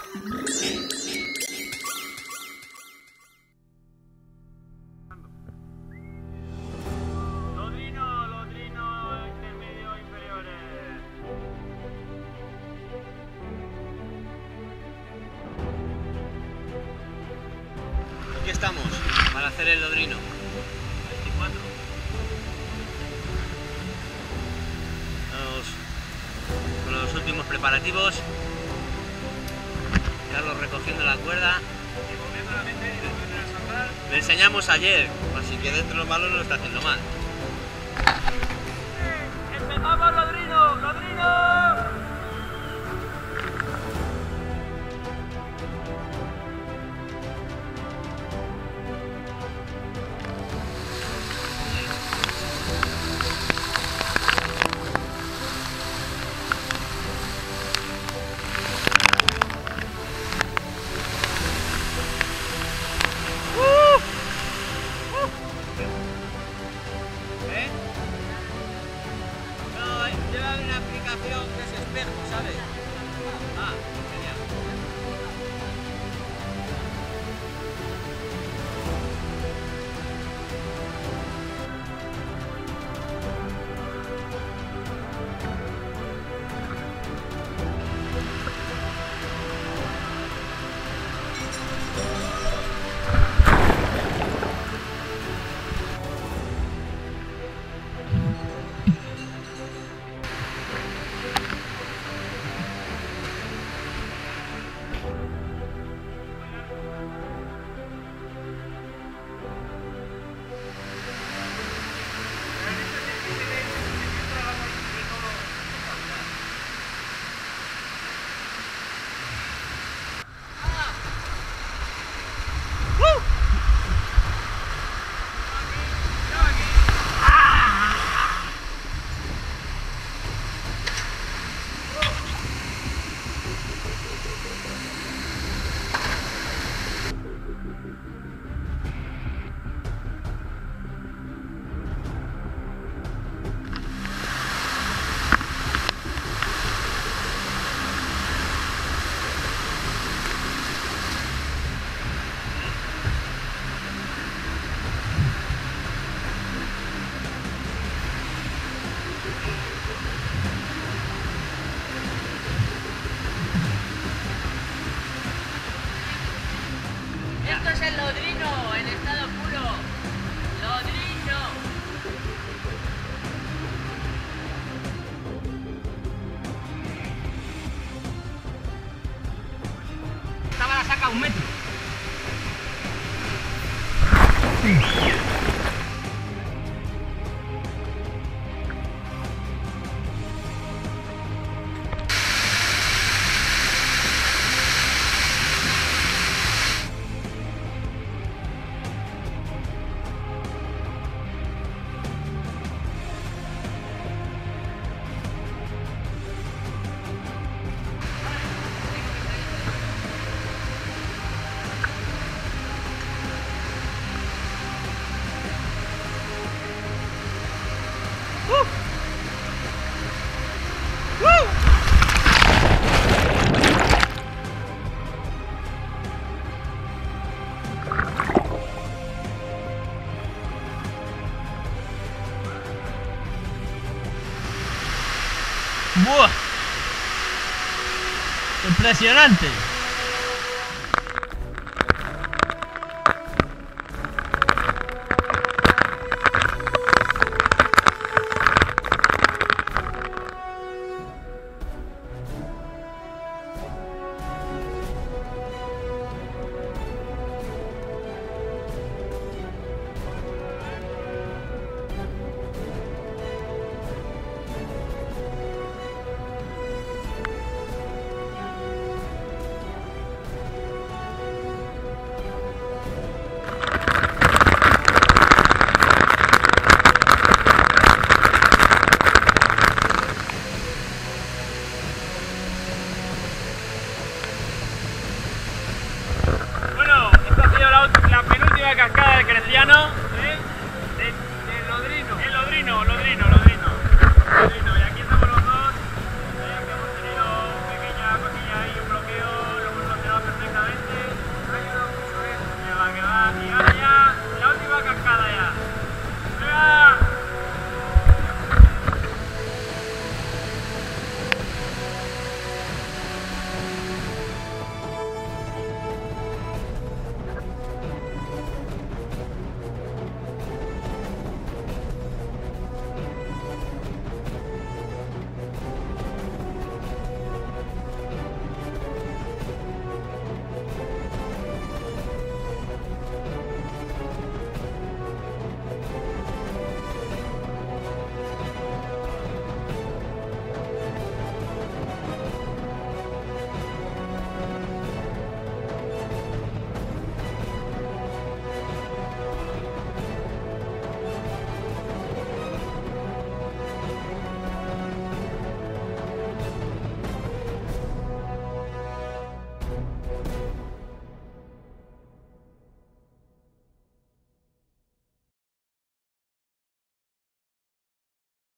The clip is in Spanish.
Lodrino, intermedio, inferiores. Aquí estamos, para hacer el lodrino. 24. Vamos con los últimos preparativos. Carlos recogiendo la cuerda. Y volviendo a la mente y después de ensamblar. Le enseñamos ayer, así que dentro de los malos no lo está haciendo mal. ¡Empezamos, Lodrino! ¡Lodrino! Lleva una aplicación que es espejo, ¿sabes? Ah, genial. Esto es el lodrino en estado puro. Lodrino. Esta vara saca 1 metro. ¡Buah! ¡Impresionante! Bueno, esta ha sido la penúltima cascada de Creciano.